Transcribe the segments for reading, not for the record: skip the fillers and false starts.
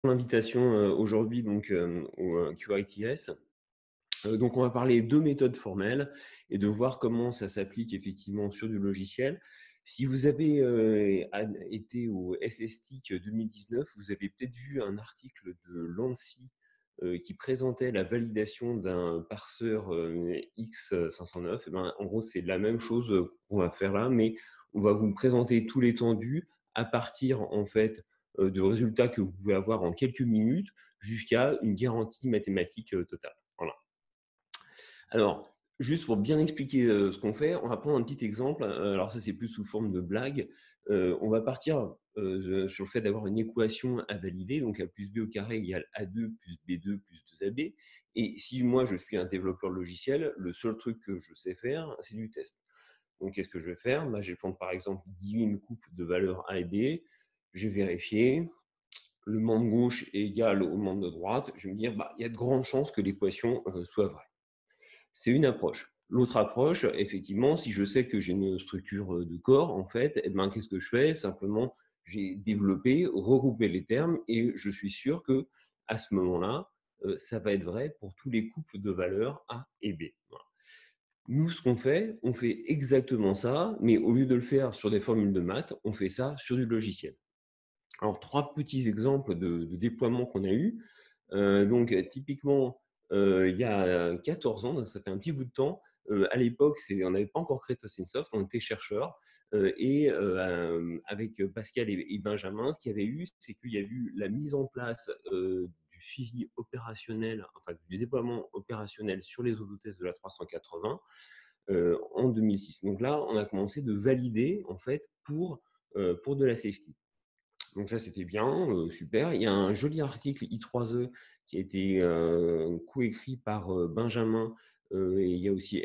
L'invitation aujourd'hui donc au QITS. Donc on va parler de méthodes formelles et de voir comment ça s'applique effectivement sur du logiciel. Si vous avez été au SSTIC 2019, vous avez peut-être vu un article de l'ANSSI qui présentait la validation d'un parseur X509. Et ben, en gros, c'est la même chose qu'on va faire là, mais on va vous présenter tout l'étendue à partir en fait de résultats que vous pouvez avoir en quelques minutes jusqu'à une garantie mathématique totale. Voilà. Alors, juste pour bien expliquer ce qu'on fait, on va prendre un petit exemple. Alors ça, c'est plus sous forme de blague. On va partir sur le fait d'avoir une équation à valider. Donc, A plus B au carré égale A2 plus B2 plus 2AB. Et si moi, je suis un développeur logiciel, le seul truc que je sais faire, c'est du test. Donc, qu'est-ce que je vais faire? Je vais prendre par exemple 10 000 couples de valeurs A et B. Je vais vérifier. Le membre gauche est égal au membre de droite. Je vais me dire, il y a de grandes chances que l'équation soit vraie. C'est une approche. L'autre approche, effectivement, si je sais que j'ai une structure de corps, en fait, qu'est-ce que je fais? Simplement, j'ai développé, regroupé les termes et je suis sûr que à ce moment-là, ça va être vrai pour tous les couples de valeurs A et B. Voilà. Nous, ce qu'on fait, on fait exactement ça, mais au lieu de le faire sur des formules de maths, on fait ça sur du logiciel. Alors, trois petits exemples de déploiement qu'on a eu. Donc, typiquement, il y a 14 ans, donc ça fait un petit bout de temps. À l'époque, on n'avait pas encore créé TosinSoft, on était chercheurs. Avec Pascal et Benjamin, ce qu'il y avait eu, c'est qu'il y a eu la mise en place du suivi opérationnel, enfin du déploiement opérationnel sur les autotests de la 380 en 2006. Donc là, on a commencé de valider en fait pour de la safety. Donc ça, c'était bien, super. Il y a un joli article I3E qui a été coécrit par Benjamin et il y a aussi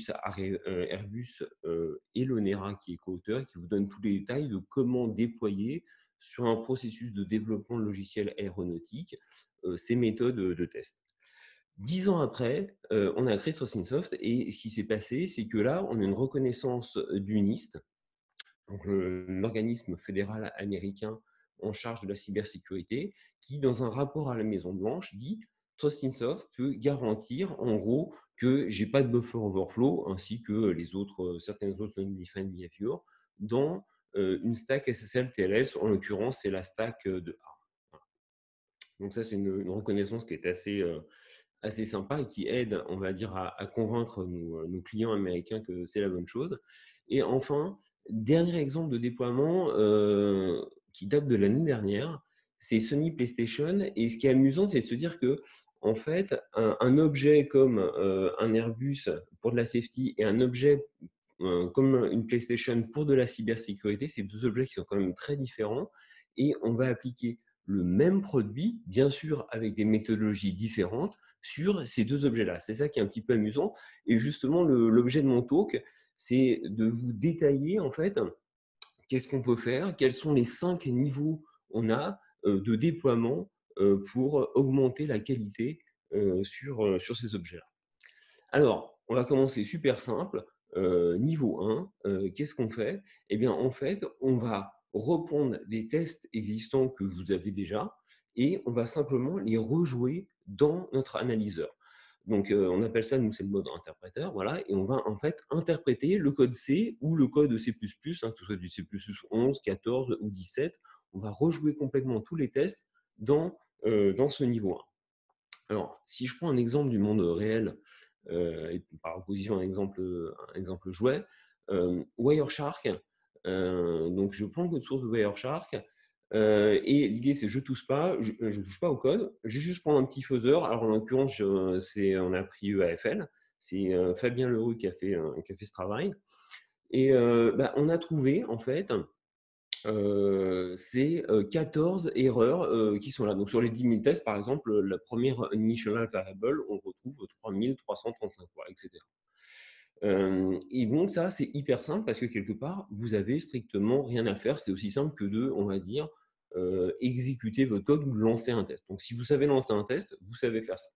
Airbus et Lonera qui est co-auteur et qui vous donne tous les détails de comment déployer sur un processus de développement logiciel aéronautique ces méthodes de test. 10 ans après, on a créé Sosinsoft et ce qui s'est passé, c'est que là, on a une reconnaissance du NIST, donc l'organisme fédéral américain en charge de la cybersécurité, qui, dans un rapport à la Maison-Blanche, dit TrustInsoft peut garantir, en gros, que j'ai pas de buffer overflow, ainsi que les autres, certaines autres non-defined behavior, dans une stack SSL TLS, en l'occurrence, c'est la stack de A. Donc ça, c'est une reconnaissance qui est assez sympa et qui aide, on va dire, à convaincre nos clients américains que c'est la bonne chose. Et enfin, dernier exemple de déploiement qui date de l'année dernière, c'est Sony PlayStation. Et ce qui est amusant, c'est de se dire que, en fait, un objet comme un Airbus pour de la safety et un objet comme une PlayStation pour de la cybersécurité, c'est deux objets qui sont quand même très différents. Et on va appliquer le même produit, bien sûr avec des méthodologies différentes, sur ces deux objets-là. C'est ça qui est un petit peu amusant. Et justement, l'objet de mon talk, c'est de vous détailler, en fait, qu'est-ce qu'on peut faire, quels sont les 5 niveaux on a de déploiement pour augmenter la qualité sur ces objets-là. Alors, on va commencer super simple. Niveau 1, qu'est-ce qu'on fait? Eh bien, en fait, on va reprendre des tests existants que vous avez déjà et on va simplement les rejouer dans notre analyseur. Donc, on appelle ça, nous, c'est le mode interpréteur, voilà, et on va en fait interpréter le code C ou le code C++, que ce soit du C++11, 14 ou 17. On va rejouer complètement tous les tests dans ce niveau 1. Alors, si je prends un exemple du monde réel, et par opposition à un exemple jouet, Wireshark, donc je prends le code source de Wireshark, et l'idée c'est je touche pas au code, je vais juste prendre un petit faiseur. Alors en l'occurrence, on a pris EAFL, c'est Fabien Leroux qui a fait ce travail. Et on a trouvé en fait c'est 14 erreurs qui sont là. Donc sur les 10 000 tests, par exemple, la première initial variable, on retrouve 3335 fois, etc. Et donc ça, c'est hyper simple parce que quelque part, vous avez strictement rien à faire. C'est aussi simple que de, on va dire, exécuter votre code ou lancer un test. Donc si vous savez lancer un test, vous savez faire ça.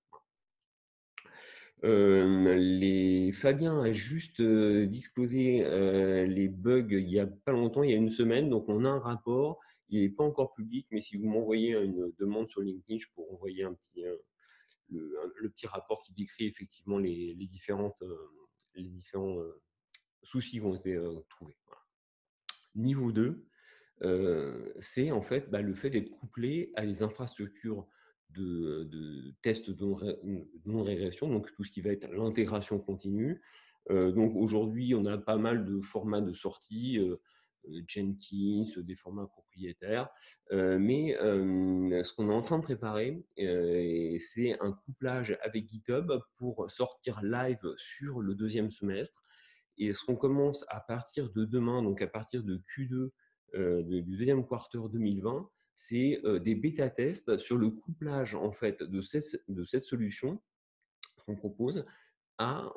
Fabien a juste disclosé les bugs il n'y a pas longtemps, il y a une semaine. Donc, on a un rapport Il n'est pas encore public, mais si vous m'envoyez une demande sur LinkedIn, je pourrais envoyer le petit rapport qui décrit effectivement les différents soucis qui ont été trouvés. Voilà. Niveau 2, c'est en fait le fait d'être couplé à des infrastructures de tests de non-régression, donc tout ce qui va être l'intégration continue. Donc aujourd'hui, on a pas mal de formats de sortie, Jenkins, des formats propriétaires, mais ce qu'on est en train de préparer, c'est un couplage avec GitHub pour sortir live sur le deuxième semestre. Et ce qu'on commence à partir de demain, donc à partir de Q2 du deuxième quarter 2020, c'est des bêta-tests sur le couplage en fait de cette solution qu'on propose à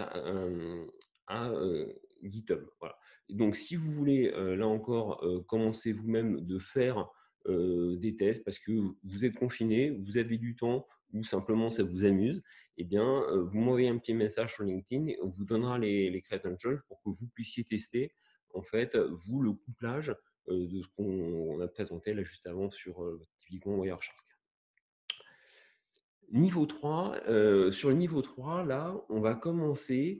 GitHub. Voilà. Donc, si vous voulez, là encore, commencer vous-même de faire des tests parce que vous êtes confiné, vous avez du temps ou simplement ça vous amuse, eh bien, vous m'envoyez un petit message sur LinkedIn et on vous donnera les credentials pour que vous puissiez tester, en fait, vous, le couplage de ce qu'on a présenté là juste avant sur typiquement Wireshark. Niveau 3, sur le niveau 3, là, on va commencer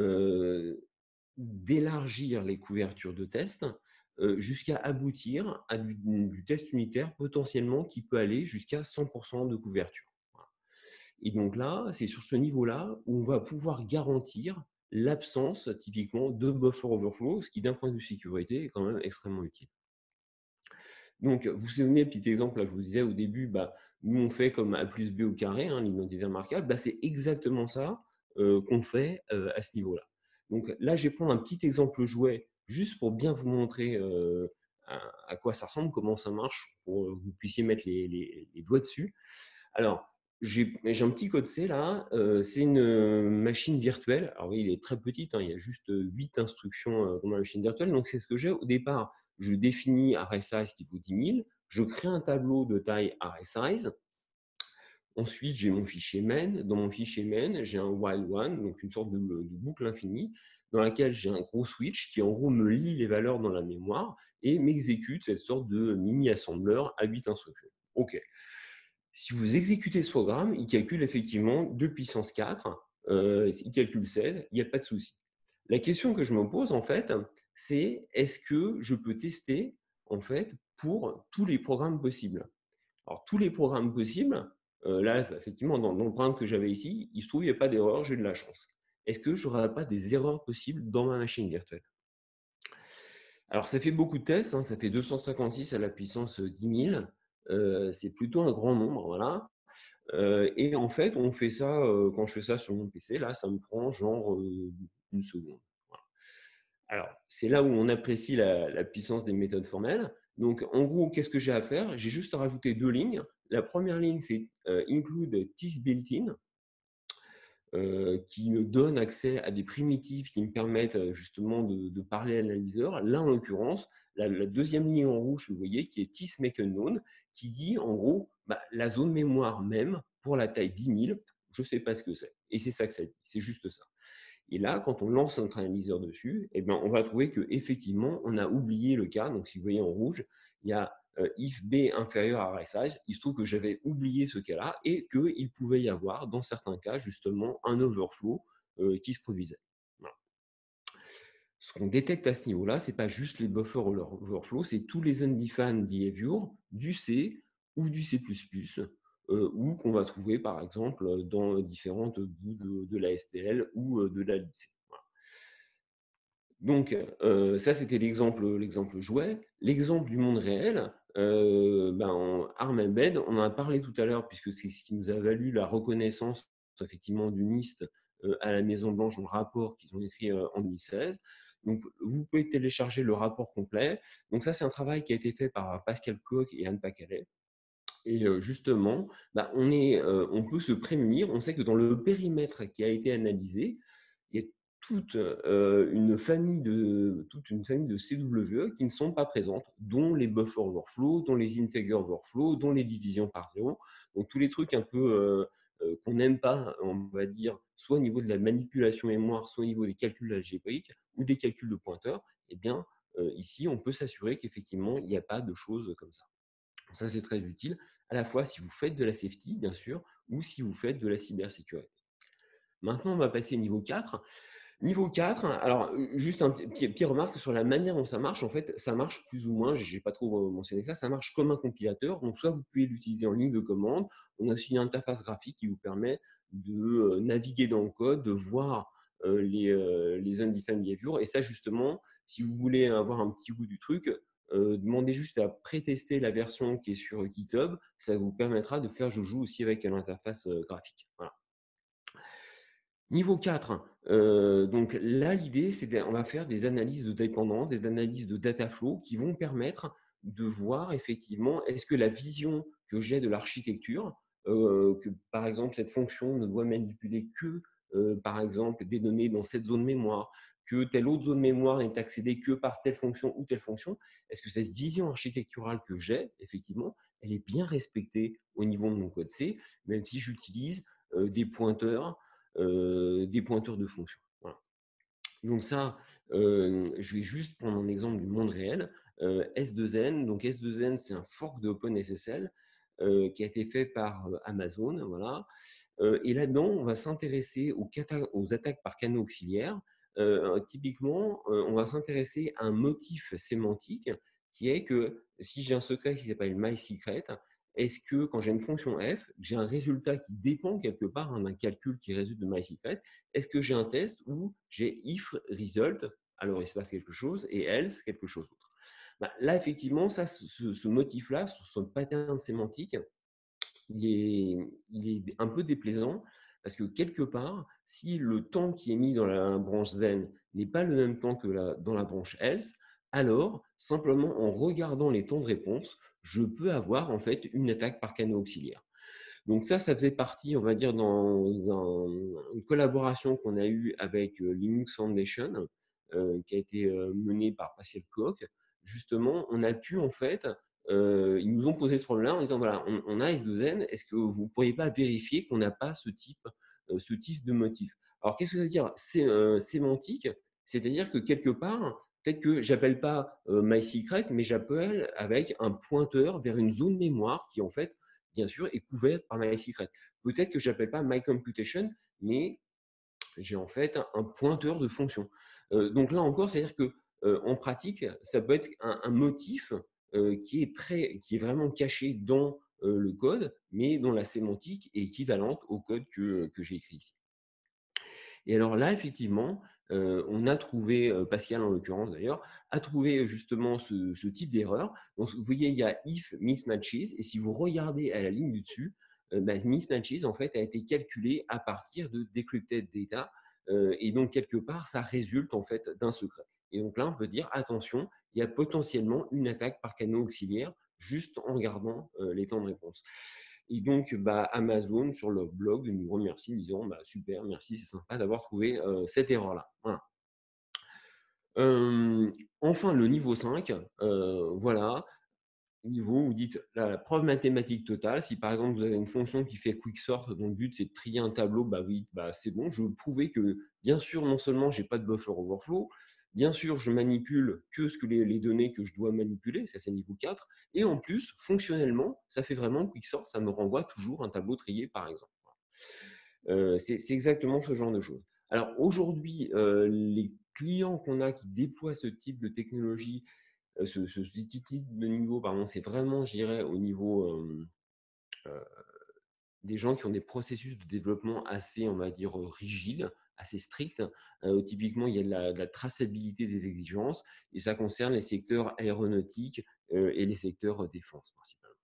d'élargir les couvertures de tests jusqu'à aboutir à du test unitaire potentiellement qui peut aller jusqu'à 100% de couverture. Voilà. Et donc là, c'est sur ce niveau-là où on va pouvoir garantir l'absence typiquement de buffer overflow, ce qui d'un point de vue sécurité est quand même extrêmement utile. Donc, vous vous souvenez, petit exemple, là, je vous disais au début, nous, on fait comme A plus B au carré, hein, l'identité remarquable. C'est exactement ça qu'on fait à ce niveau-là. Donc là, je vais prendre un petit exemple jouet, juste pour bien vous montrer à quoi ça ressemble, comment ça marche, pour que vous puissiez mettre les doigts dessus. Alors, j'ai un petit code C là, c'est une machine virtuelle. Alors oui, il est très petite, hein, il y a juste 8 instructions dans ma machine virtuelle. Donc, c'est ce que j'ai au départ. Je définis RSize qui vaut 10 000. Je crée un tableau de taille RSize. Ensuite, j'ai mon fichier main. Dans mon fichier main, j'ai un while one, donc une sorte de boucle infinie, dans laquelle j'ai un gros switch qui, en gros, me lit les valeurs dans la mémoire et m'exécute cette sorte de mini-assembleur à 8 instructions. OK. Si vous exécutez ce programme, il calcule effectivement 2 puissance 4, il calcule 16, il n'y a pas de souci. La question que je me pose, en fait, c'est est-ce que je peux tester, en fait, pour tous les programmes possibles? Alors, tous les programmes possibles, là, effectivement, dans le programme que j'avais ici, il se trouve qu'il n'y a pas d'erreur, j'ai de la chance. Est-ce que je n'aurai pas des erreurs possibles dans ma machine virtuelle? Alors, ça fait beaucoup de tests, hein, ça fait 256 à la puissance 10 000. C'est plutôt un grand nombre, voilà. Et en fait, on fait ça, quand je fais ça sur mon PC, là, ça me prend genre une seconde. Voilà. Alors, c'est là où on apprécie la puissance des méthodes formelles. Donc, en gros, qu'est-ce que j'ai à faire? J'ai juste à rajouter 2 lignes. La première ligne, c'est include this built-in, qui me donne accès à des primitives qui me permettent justement de parler à l'analyseur. Là, en l'occurrence, la deuxième ligne en rouge, vous voyez, qui est TIS make unknown, qui dit en gros la zone mémoire même pour la taille 10 000, je ne sais pas ce que c'est. Et c'est ça que ça dit, c'est juste ça. Et là, quand on lance notre analyseur dessus, on va trouver qu'effectivement, on a oublié le cas. Donc, si vous voyez en rouge, il y a if B inférieur à RSize. Il se trouve que j'avais oublié ce cas-là et qu'il pouvait y avoir, dans certains cas, justement, un overflow qui se produisait. Voilà. Ce qu'on détecte à ce niveau-là, ce n'est pas juste les buffers overflow, c'est tous les undefined behavior du C ou du C++, ou qu'on va trouver, par exemple, dans différentes bouts de la STL ou de la libc. Voilà. Donc, ça, c'était l'exemple jouet. L'exemple du monde réel, en ARM Embed, on en a parlé tout à l'heure, puisque c'est ce qui nous a valu la reconnaissance, effectivement, du NIST à la Maison-Blanche dans le rapport qu'ils ont écrit en 2016. Donc, vous pouvez télécharger le rapport complet. Donc, ça, c'est un travail qui a été fait par Pascal Koch et Anne Pacalet. Et justement, on peut se prémunir. On sait que dans le périmètre qui a été analysé, il y a toute une famille de CWE qui ne sont pas présentes, dont les buffer overflow, dont les integer overflow, dont les divisions par zéro. Donc tous les trucs un peu qu'on n'aime pas, on va dire, soit au niveau de la manipulation mémoire, soit au niveau des calculs algébriques ou des calculs de pointeurs, eh bien, ici, on peut s'assurer qu'effectivement, il n'y a pas de choses comme ça. Ça, c'est très utile, à la fois si vous faites de la safety, bien sûr, ou si vous faites de la cybersécurité. Maintenant, on va passer au niveau 4. Niveau 4, alors juste un petit remarque sur la manière dont ça marche. En fait, ça marche plus ou moins, je n'ai pas trop mentionné ça, ça marche comme un compilateur. Donc, soit vous pouvez l'utiliser en ligne de commande. On a aussi une interface graphique qui vous permet de naviguer dans le code, de voir les undefined behavior. Et ça, justement, si vous voulez avoir un petit goût du truc, demandez juste à pré-tester la version qui est sur GitHub. Ça vous permettra de faire joujou aussi avec l'interface graphique. Voilà. Niveau 4, donc là, l'idée, c'est qu'on va faire des analyses de dépendance, des analyses de data flow qui vont permettre de voir effectivement, est-ce que la vision que j'ai de l'architecture, que par exemple, cette fonction ne doit manipuler que, par exemple, des données dans cette zone mémoire, que telle autre zone mémoire n'est accédée que par telle fonction ou telle fonction, est-ce que cette vision architecturale que j'ai, effectivement, elle est bien respectée au niveau de mon code C, même si j'utilise des pointeurs de fonction. Voilà. Donc ça, je vais juste prendre un exemple du monde réel. S2N, donc S2N, c'est un fork de OpenSSL qui a été fait par Amazon. Voilà. Et là-dedans, on va s'intéresser aux attaques par canaux auxiliaires. Typiquement, on va s'intéresser à un motif sémantique qui est que si j'ai un secret qui s'appelle mySecret, est-ce que quand j'ai une fonction f, j'ai un résultat qui dépend quelque part d'un calcul qui résulte de mySecret, est-ce que j'ai un test où j'ai if result, alors il se passe quelque chose, et else quelque chose d'autre. Bah, là, effectivement, ça, ce motif-là, ce pattern sémantique, il est un peu déplaisant parce que quelque part, si le temps qui est mis dans la branche zen n'est pas le même temps que dans la branche else, alors simplement en regardant les temps de réponse, je peux avoir en fait une attaque par canaux auxiliaire. Donc ça faisait partie, on va dire, une collaboration qu'on a eue avec Linux Foundation, qui a été menée par Pascal Koch. Justement, on a pu en fait, ils nous ont posé ce problème-là en disant voilà, on a S2N, est-ce que vous ne pourriez pas vérifier qu'on n'a pas ce type de motif? Alors qu'est-ce que ça veut dire? C'est sémantique, c'est-à-dire que quelque part, peut-être que j'appelle pas MySecret, mais j'appelle avec un pointeur vers une zone mémoire qui en fait bien sûr, est couverte par MySecret. Peut-être que je n'appelle pas MyComputation, mais j'ai en fait un pointeur de fonction. Donc là encore, c'est-à-dire que en pratique, ça peut être un motif qui est vraiment caché dans le code, mais dont la sémantique est équivalente au code que j'ai écrit ici. Et alors là, effectivement, on a trouvé, Pascal en l'occurrence d'ailleurs, a trouvé justement ce type d'erreur. Donc, vous voyez, il y a if mismatches, et si vous regardez à la ligne du dessus, mismatches en fait a été calculé à partir de decrypted data, et donc quelque part, ça résulte en fait d'un secret. Et donc là, on peut dire attention, il y a potentiellement une attaque par canaux auxiliaires juste en regardant les temps de réponse. Et donc, bah, Amazon, sur leur blog, nous remercie en disant bah, super, merci, c'est sympa d'avoir trouvé cette erreur-là. Voilà. Enfin, le niveau 5, voilà, niveau où vous dites la preuve mathématique totale. Si par exemple vous avez une fonction qui fait quicksort, dont le but c'est de trier un tableau, bah oui, bah c'est bon, je veux prouver que bien sûr, non seulement j'ai pas de buffer overflow, bien sûr, je manipule que les données que je dois manipuler, ça c'est niveau 4, et en plus, fonctionnellement, ça fait vraiment quicksort, ça me renvoie toujours un tableau trié par exemple. C'est exactement ce genre de choses. Alors aujourd'hui, les clients qu'on a qui déploient ce type de technologie, ce type de niveau, pardon, c'est vraiment, je dirais, au niveau des gens qui ont des processus de développement assez, on va dire, rigides, assez stricts. Typiquement, il y a de la traçabilité des exigences et ça concerne les secteurs aéronautiques et les secteurs défense principalement.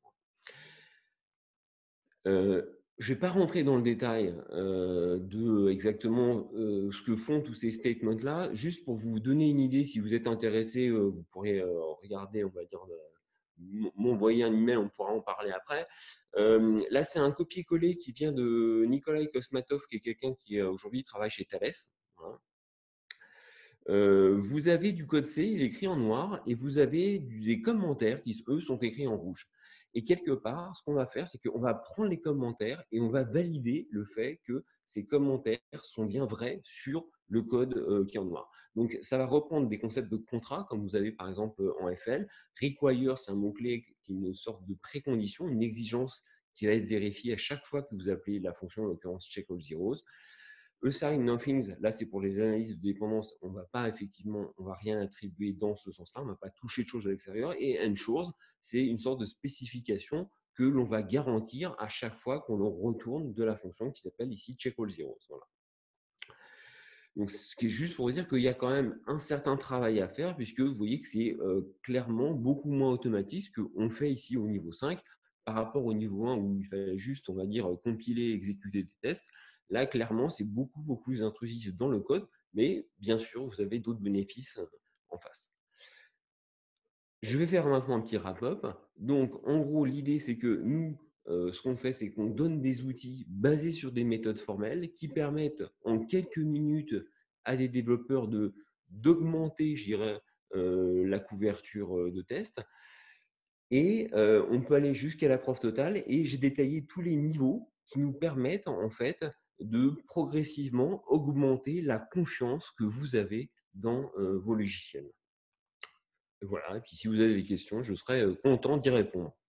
Je ne vais pas rentrer dans le détail de exactement ce que font tous ces statements-là. Juste pour vous donner une idée, si vous êtes intéressé, vous pourrez regarder, on va dire, m'envoyer un email, on pourra en parler après. Là, c'est un copier-coller qui vient de Nikolai Kosmatov, qui est quelqu'un qui aujourd'hui travaille chez Thales. Voilà. Vous avez du code C, il est écrit en noir, et vous avez des commentaires qui, eux, sont écrits en rouge. Et quelque part, ce qu'on va faire, c'est qu'on va prendre les commentaires et on va valider le fait que ces commentaires sont bien vrais sur le code qui est en noir. Donc, ça va reprendre des concepts de contrat, comme vous avez par exemple en FL. Require, c'est un mot-clé qui est une sorte de précondition, une exigence qui va être vérifiée à chaque fois que vous appelez la fonction, en l'occurrence check all zeros. Assign nothings, là c'est pour les analyses de dépendance, on va pas effectivement, on va rien attribuer dans ce sens-là, on va pas toucher de choses à l'extérieur. Et ensures, c'est une sorte de spécification que l'on va garantir à chaque fois qu'on le retourne de la fonction qui s'appelle ici check all zeros. Voilà. Donc, ce qui est juste pour vous dire qu'il y a quand même un certain travail à faire, puisque vous voyez que c'est clairement beaucoup moins automatique que qu'on fait ici au niveau 5 par rapport au niveau 1 où il fallait juste, on va dire, compiler, exécuter des tests. Là, clairement, c'est beaucoup, beaucoup plus intrusif dans le code, mais bien sûr, vous avez d'autres bénéfices en face. Je vais faire maintenant un petit wrap-up. Donc, en gros, l'idée, c'est que nous, ce qu'on fait, c'est qu'on donne des outils basés sur des méthodes formelles qui permettent en quelques minutes à des développeurs d'augmenter, je dirais, la couverture de test. Et on peut aller jusqu'à la preuve totale. Et j'ai détaillé tous les niveaux qui nous permettent, en fait, de progressivement augmenter la confiance que vous avez dans vos logiciels. Voilà, et puis si vous avez des questions, je serai content d'y répondre.